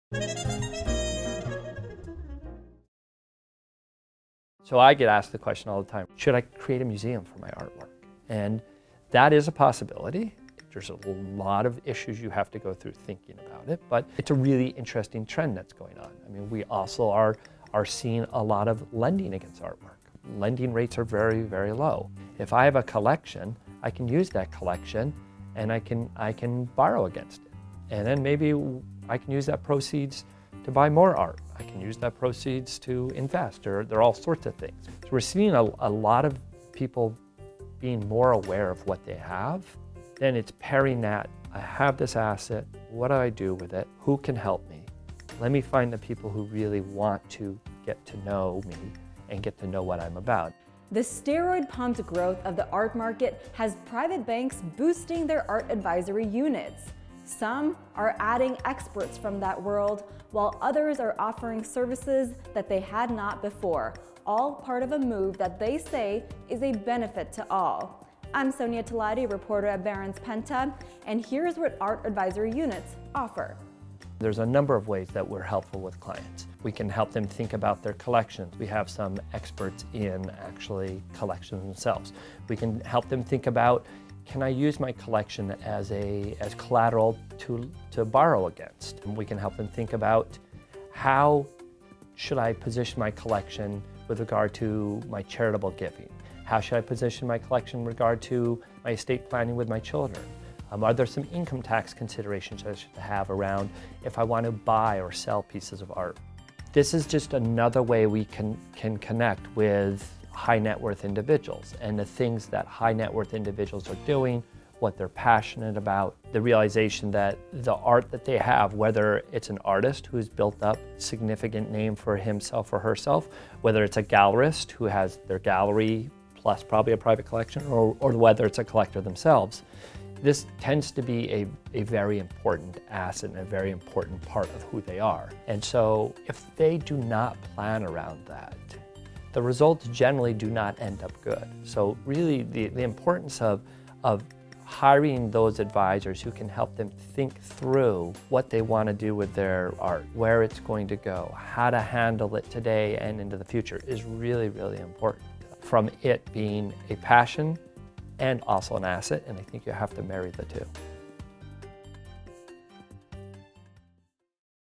So I get asked the question all the time, should I create a museum for my artwork? And that is a possibility. There's a lot of issues you have to go through thinking about it, but it's a really interesting trend that's going on. I mean, we also are seeing a lot of lending against artwork. Lending rates are very, very low. If I have a collection, I can use that collection and I can borrow against it. And then maybe I can use that proceeds to buy more art. I can use that proceeds to invest, or there are all sorts of things. So we're seeing a lot of people being more aware of what they have. Then it's pairing that, I have this asset, what do I do with it? Who can help me? Let me find the people who really want to get to know me and get to know what I'm about. The steroid-pumped growth of the art market has private banks boosting their art advisory units. Some are adding experts from that world, while others are offering services that they had not before, all part of a move that they say is a benefit to all. I'm Sonia Talati, reporter at Barron's Penta, and here's what art advisory units offer. There's a number of ways that we're helpful with clients. We can help them think about their collections. We have some experts in actually collections themselves. We can help them think about, can I use my collection as collateral to borrow against? And we can help them think about, how should I position my collection with regard to my charitable giving? How should I position my collection in regard to my estate planning with my children? Are there some income tax considerations I should have around if I want to buy or sell pieces of art? This is just another way we can connect with high net worth individuals and the things that high net worth individuals are doing, what they're passionate about, the realization that the art that they have, whether it's an artist who's built up a significant name for himself or herself, whether it's a gallerist who has their gallery plus probably a private collection, or whether it's a collector themselves, this tends to be a very important asset and a very important part of who they are. And so if they do not plan around that, the results generally do not end up good. So really the importance of hiring those advisors who can help them think through what they want to do with their art, where it's going to go, how to handle it today and into the future is really, really important. From it being a passion and also an asset, and I think you have to marry the two.